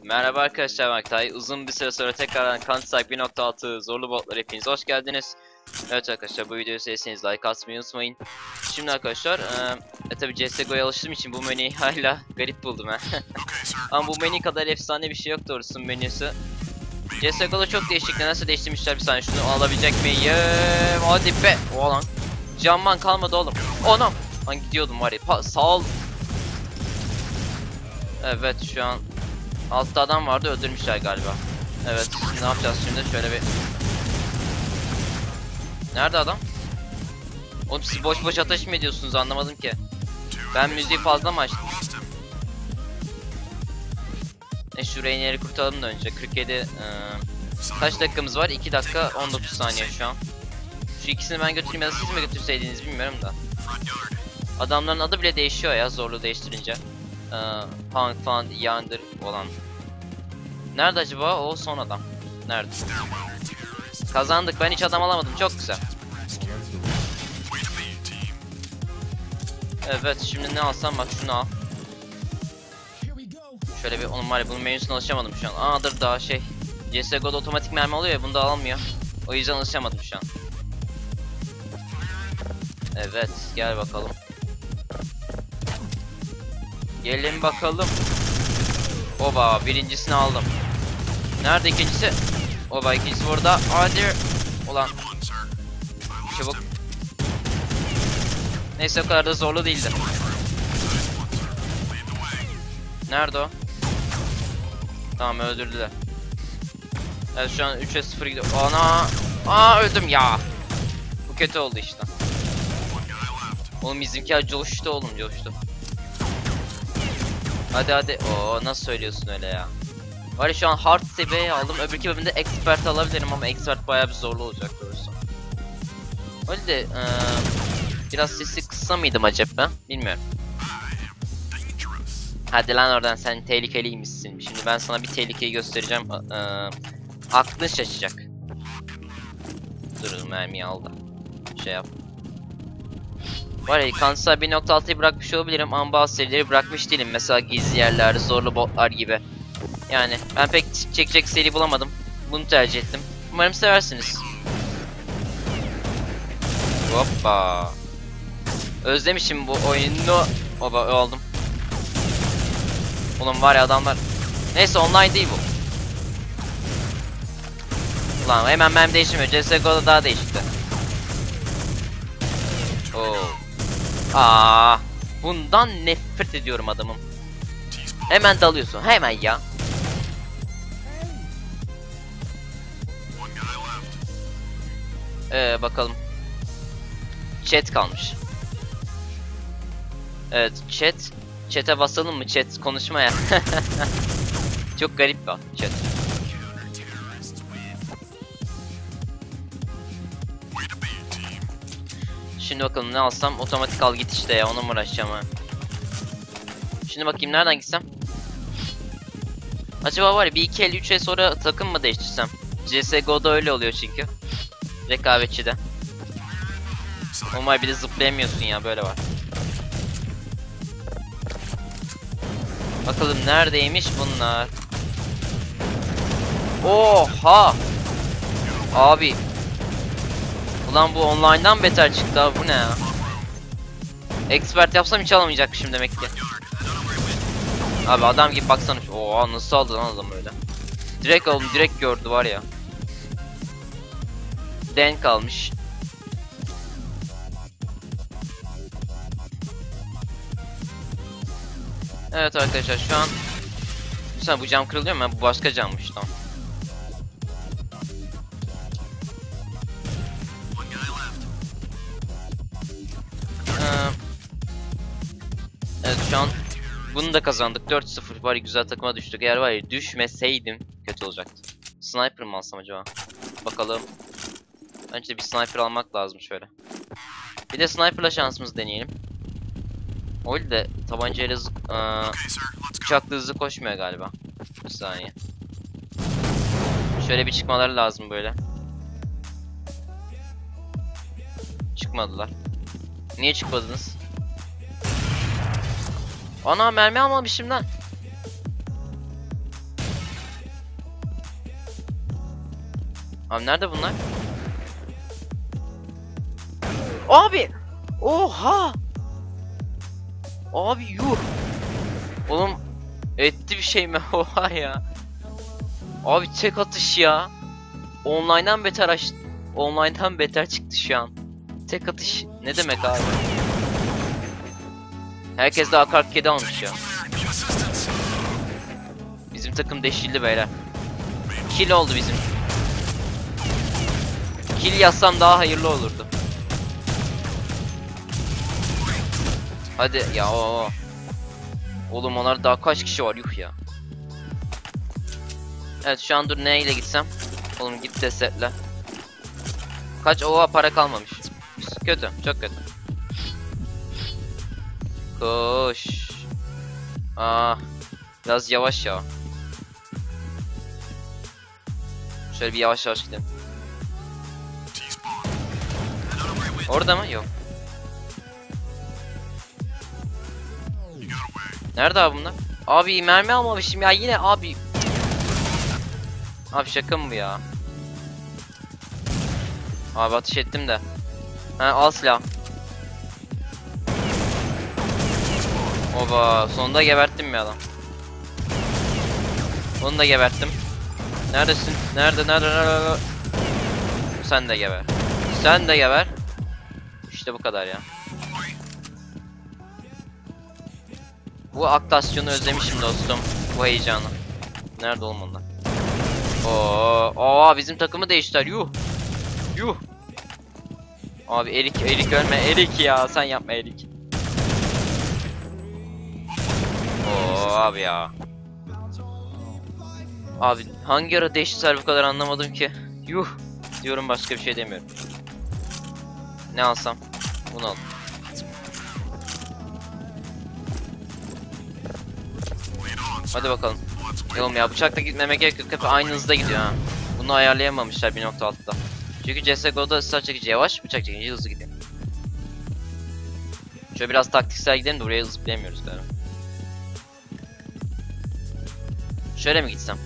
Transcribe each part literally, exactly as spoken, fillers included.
Merhaba arkadaşlar, Maktay. Uzun bir süre sonra tekrardan Counter-Strike bir nokta altı zorlu botlar hepiniz hoş geldiniz. Evet arkadaşlar, bu videoyu sevdiyseniz like atmayı unutmayın. Şimdi arkadaşlar, e, e tabi C S G O'ya alıştığım için bu menüyü hala garip buldum ha. Ama bu menü kadar efsane bir şey yok doğrusu menüsü. C S G O'da çok değişik, nasıl değiştirmişler, bir saniye şunu alabilecek miyim? Hadi be! O lan. Canman kalmadı oğlum. Onam! Lan gidiyordum var ya, pa sağ ol. Evet şu an altta adam vardı, öldürmüşler galiba. Evet, ne yapacağız şimdi? Şöyle bir... Nerede adam? Oğlum siz boş boş ateş mi ediyorsunuz, anlamadım ki. Ben müziği fazla mı açtım? E şu Rainer'i kurtaralım da önce. kırk yedi e, kaç dakikamız var? iki dakika on dokuz saniye şu an. Şu ikisini ben götüreyim ya da siz mi götürseydiniz bilmiyorum da. Adamların adı bile değişiyor ya zorluğu değiştirince. E, Punk falan yandır olan. Nerede acaba o son adam? Nerede? Kazandık, ben hiç adam alamadım, çok güzel. Evet şimdi ne alsam, bak şunu al. Şöyle bir, onun var ya, bunun menüsüne alışamadım şu an. Aa dur, daha şey C S G O'da otomatik mermi oluyor ya, bunda almıyor. O yüzden alışamadım şu an. Evet gel bakalım. Gelin bakalım. Oba, birincisini aldım. Nerede ikincisi? Oba, ikincisi burada. Hadi. Ulan. Çabuk. Neyse, o kadar da zorlu değildi. Nerede o? Tamam, öldürdüler. Evet şu an üçe sıfır gidiyor. Ana! Aa, öldüm ya. Bu kötü oldu işte. Oğlum bizimkiler coştu oğlum, coştu. Hadi hadi. Oo, nasıl söylüyorsun öyle ya? Var ya, şu an hard seviyeye aldım. Öbürki bölümde expert alabilirim ama expert bayağı bir zorlu olacak doğrusu. Öyle de ee, biraz sesi kısa mıydım acaba? Bilmiyorum. Hadi lan oradan, sen tehlikeliymişsin. Şimdi ben sana bir tehlikeyi göstereceğim. Ee, aklın şaşacak. Dur, mermiyi aldı. Şey yap. Var ya, Counter bir nokta altıyı bırakmış olabilirim ama bazı serileri bırakmış değilim. Mesela gizli yerler, zorlu botlar gibi. Yani ben pek çekecek seri bulamadım. Bunu tercih ettim. Umarım seversiniz. Hoppa. Özlemişim bu oyunu. Oba, oldum. Oğlum var ya adamlar. Neyse, online değil bu. Ulan hemen ben değişmiyor. C S G O'da daha değişikti. Oo. Aa, bundan nefret ediyorum adamım. Hemen dalıyorsun, hemen ya. Ee, bakalım. Chat kalmış. Evet, chat. Chat'e basalım mı? Chat konuşmaya. Çok garip bir chat. Şimdi bakalım ne alsam, otomatik al git işte ya, ona mı uğraşacağım ha. Şimdi bakayım nereden gitsem. Acaba var ya, bir iki el üç el sonra takım mı değiştirsem? C S G O'da öyle oluyor çünkü. Rekabetçide. Normal bir de zıplayamıyorsun ya, böyle var. Bakalım neredeymiş bunlar. Oha! Abi. Ulan bu online'dan beter çıktı abi, bu ne ya? Expert yapsam hiç alamayacakmışım demek ki. Abi adam gibi baksana. Oha, nasıl aldı lan adam öyle. Direkt oğlum, direkt gördü var ya. Denk kalmış. Evet arkadaşlar şu an. Mesela bu cam kırılıyor mu? Bu başka cammış, tamam. Ee, evet şu an bunu da kazandık. dört sıfır var ya, güzel takıma düştük. Eğer var ya düşmeseydim kötü olacaktı. Sniper mı alsam acaba? Bakalım. Bence bir sniper almak lazım şöyle. Bir de sniperla şansımızı deneyelim. Öyle de tabancayla ıı, uçakla hızlı koşmuyor galiba. Bir saniye. Şöyle bir çıkmaları lazım böyle. Çıkmadılar. Niye çıkmadınız? Ana, mermi almamışım lan. Abi nerede bunlar? Abi! Oha! Abi yuh! Oğlum etti bir şey mi? Oha ya! Abi tek atış ya! Online'dan beter aç... Online'dan beter çıktı şu an. Tek atış ne demek abi? Herkes de A kırk yedi almış ya. Bizim takım deşildi beyler. Kill oldu bizim. Kill yazsam daha hayırlı olurdu. Hadi ya o. Oğlum onlar daha kaç kişi var yuh ya. Evet şu an dur neyle gitsem. Oğlum git desetle. Kaç oha para kalmamış. Kötü çok kötü. Koş. Aa, biraz yavaş ya. Şöyle bir yavaş yavaş gidelim. Orada mı? Yok. Nerede abi bunlar? Abi mermi almamışım ya yine abi. Abi şaka mı bu ya? Abi ateş ettim de. Ha al silah. Oba sonunda geberttim bir adam. Onu da geberttim. Neredesin? Nerede nerede nerede? Sen de geber. Sen de geber. İşte bu kadar ya. Bu aktasyonu özlemişim dostum. Bu heyecanı. Nerede oğlum onlar? Oo, oo bizim takımı değiştiler. Yuh. Yuh. Abi Erik Erik ölme. Erik ya sen yapma Erik. Oo abi ya. Abi hangi ara değiştiler bu kadar anlamadım ki. Yuh. Diyorum başka bir şey demiyorum. Ne alsam? Bunu al. Hadi bakalım. Oğlum ya bıçakla gitmeme gerek yok. Hep aynı hızda gidiyor ha. Bunu ayarlayamamışlar bir nokta altıda. Çünkü C S G O'da ısrar çekici yavaş, bıçak çekici hızlı gidiyor. Şöyle biraz taktiksel gidelim de buraya zıplayamıyoruz galiba. Şöyle mi gitsem?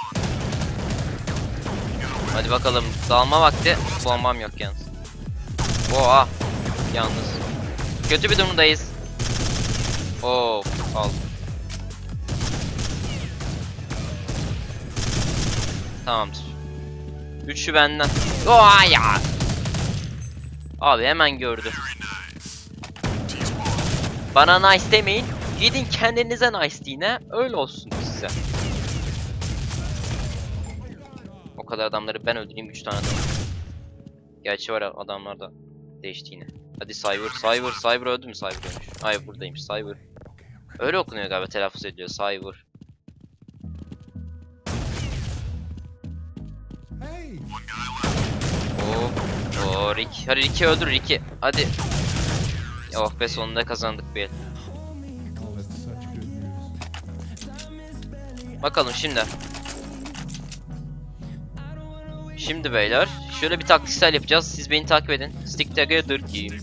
Hadi bakalım. Dalma vakti. Bombam yok yalnız. Oha. Yalnız. Kötü bir durumdayız. Oo, al. Tamamdır. Üçü benden. Oha ya. Abi hemen gördü. Bana nice demeyin. Gidin kendinize nice deyin ha. Öyle olsun size. O kadar adamları ben öldüreyim üç tane adam. Gerçi var adamlar da değişti yine. Hadi Cyber, Cyber, Cyber öldü mü? Cyber ölmüş. Hayır buradaymış Cyber. Öyle okunuyor galiba telaffuz ediyor Cyber. Oo, oo Rick. Hadi Rick'i öldür Rick'i. Hadi. Oh be sonunda kazandık bir el. Bakalım şimdi. Şimdi beyler şöyle bir taktiksel yapacağız. Siz beni takip edin. Stick together team.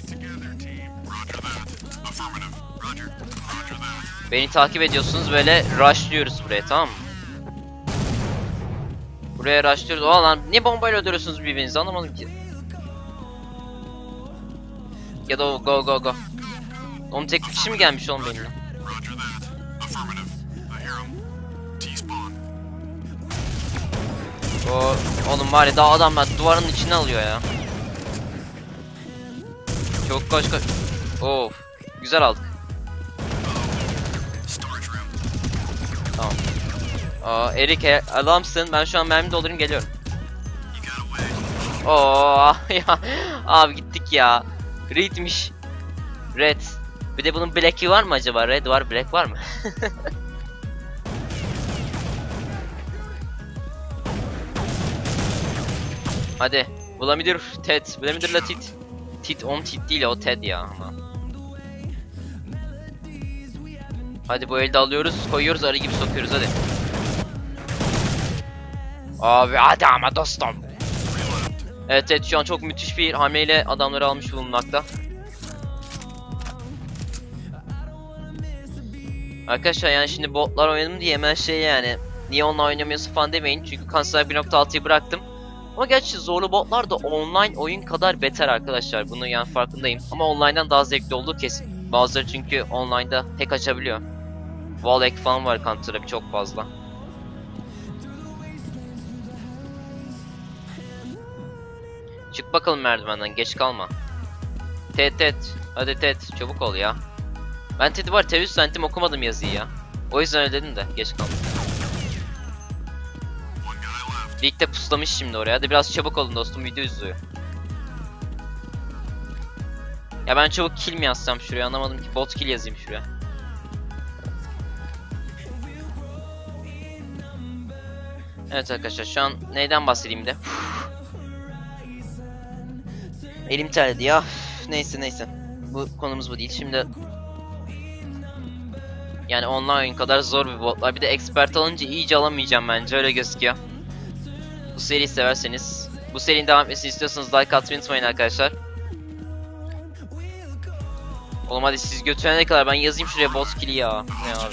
Beni takip ediyorsunuz böyle rushlıyoruz buraya tamam mı? Buraya rushlıyoruz. Oha lan ne bombayla öldürüyorsunuz birbirinizi anlamadım ki. Ya da o go go go. Oğlum tek bir kişi mi gelmiş oğlum benimle? O oğlum var ya daha adamlar duvarın içine alıyor ya. Çok koş koş. Of güzel aldık. Tamam. Aa Erik adamsın. Ben şu an mermi doldurayım geliyorum. Oo ya abi gittik ya. Red'miş. Red. Bir de bunun black'i var mı acaba? Red var, black var mı? Hadi. Vladimir Ted. Vladimir la Tit. Tit on Tit değil o Ted ya ama. Hadi bu elde alıyoruz, koyuyoruz, arı gibi sokuyoruz hadi. Abi hadi ama dostum. Evet evet şu an çok müthiş bir hamleyle adamları almış bulunmakta. Arkadaşlar yani şimdi botlar oynadım diye hemen şey yani niye onunla oynamıyorsun falan demeyin çünkü Counter-Strike bir nokta altıyı bıraktım. Ama gerçi zorlu botlar da online oyun kadar beter arkadaşlar. Bunu yani farkındayım. Ama online'dan daha zevkli olduğu kesin. Bazıları çünkü online'da hack açabiliyor. Wall hack falan var Counter'da çok fazla. Çık bakalım merdivenden, geç kalma. Ted Ted, hadi Ted, çabuk ol ya. Ben Ted'i var tereddüt zannettim, okumadım yazıyı ya. O yüzden öyle dedim de, geç kalma. Lig de puslamış şimdi oraya, hadi biraz çabuk olun dostum, video izliyor. Ya ben çabuk kill mi yazsam şuraya, anlamadım ki, bot kill yazayım şuraya. Evet arkadaşlar, şu an neyden bahsedeyim de. Elim terledi ya. Neyse neyse. Bu konumuz bu değil. Şimdi yani online oyun kadar zor bir botlar. Bir de expert alınca iyice alamayacağım bence. Öyle gözüküyor. Bu seriyi severseniz, bu serinin devam etmesini istiyorsanız like atmayı unutmayın arkadaşlar. Oğlum hadi siz götürene kadar ben yazayım şuraya bot kill'i ya. Ne abi?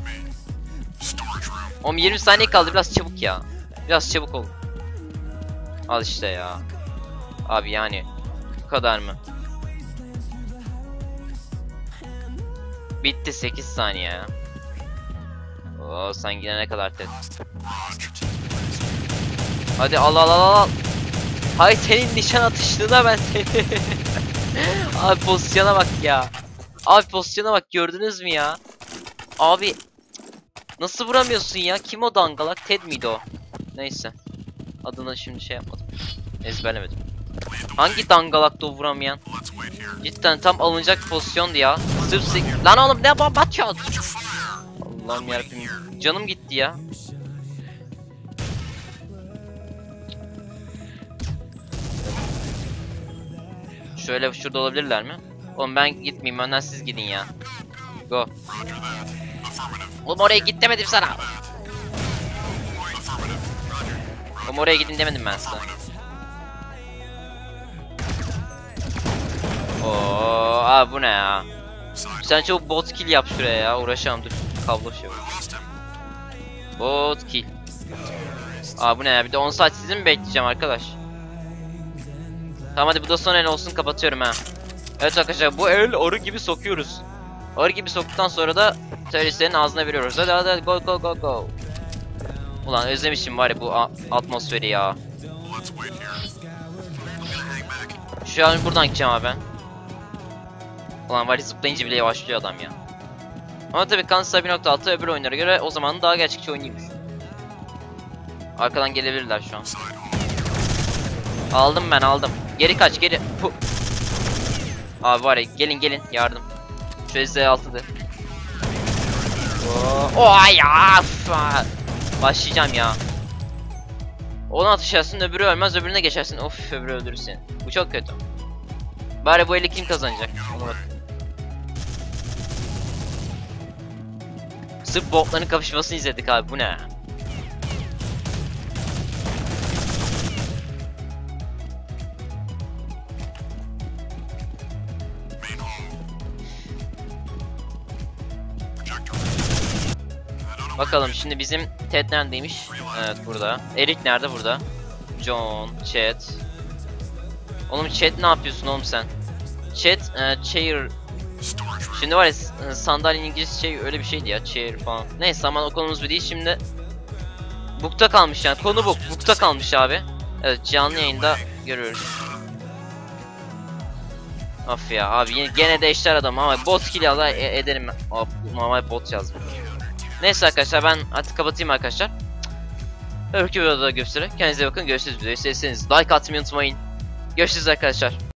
Oğlum yirmi saniye kaldı, biraz çabuk ya. Biraz çabuk olun. Al işte ya. Abi yani bu kadar mı? Bitti, sekiz saniye ya. Oo, sen gidene kadar Ted. Hadi al al al al. Hay senin nişan atıştığına ben seni. Abi pozisyona bak ya. Abi pozisyona bak, gördünüz mü ya? Abi nasıl vuramıyorsun ya? Kim o dangalak? Ted miydi o? Neyse. Adını şimdi şey yapmadım. Ezberlemedim. Hangi dangalaktı o vuramayan? Cidden tam alınacak pozisyondu ya. Sırf sek... Lan oğlum ne batıyorsun? Allah'ım yarabbim. Canım gitti ya. Şöyle şurada olabilirler mi? Oğlum ben gitmeyeyim, önden siz gidin ya. Go. Oğlum oraya git demedim sana. Oğlum oraya gidin demedim ben size. Oo, abi bu ne ya? Sen çok bot kill yap şuraya ya. Uğraşamam, dur. Kablo şey var. Bot kill. Aa bu ne ya? Bir de on saat sizi mi bekleyeceğim arkadaş? Tamam hadi bu da son el olsun, kapatıyorum ha. Evet arkadaşlar, bu el arı gibi sokuyoruz. Arı gibi soktuktan sonra da teröristlerin ağzına veriyoruz. Hadi hadi, hadi go go go go. Ulan özlemişim var ya bu atmosferi ya. Şu an buradan gideceğim abi ben. Ulan var ya, zıplayınca bile yavaşlıyor adam ya. Ama tabii Counter bir nokta altı öbür oyunlara göre o zaman daha gerçekçi oynuyormuş. Arkadan gelebilirler şu an. Aldım ben, aldım. Geri kaç, geri. Puh. Abi var ya, gelin gelin yardım. Şöyle Z altı'da. Oh ya. Başlayacağım ya. Ona atışarsın, öbürü ölmez, öbürüne geçersin. Of, öbürü öldürür seni. Bu çok kötü. Bari bu eli kim kazanacak? Ona bak. Sırf botların kapışmasını izledik abi, bu ne? Bakalım şimdi bizim Ted neredeymiş? Evet burada. Eric nerede? Burada. John, Chet. Oğlum Chet ne yapıyorsun oğlum sen? Chet, e, chair. Şimdi var ya, sandalyenin İngilizce şey öyle bir şeydi ya, chair falan. Neyse aman o konumuz bu değil şimdi. Book'ta kalmış yani, konu book. Book'ta kalmış abi. Evet, canlı yayında görüyoruz. Of ya abi, yine gene de eşler adam ama bot kill ya da e ederim. Hop, normal bot yazmış. Neyse arkadaşlar, ben artık kapatayım arkadaşlar. Öbürkü videoda görüşürüz. Kendinize bakın, görüşürüz. Videoyu sevdiyseniz like atmayı unutmayın. Görüşürüz arkadaşlar.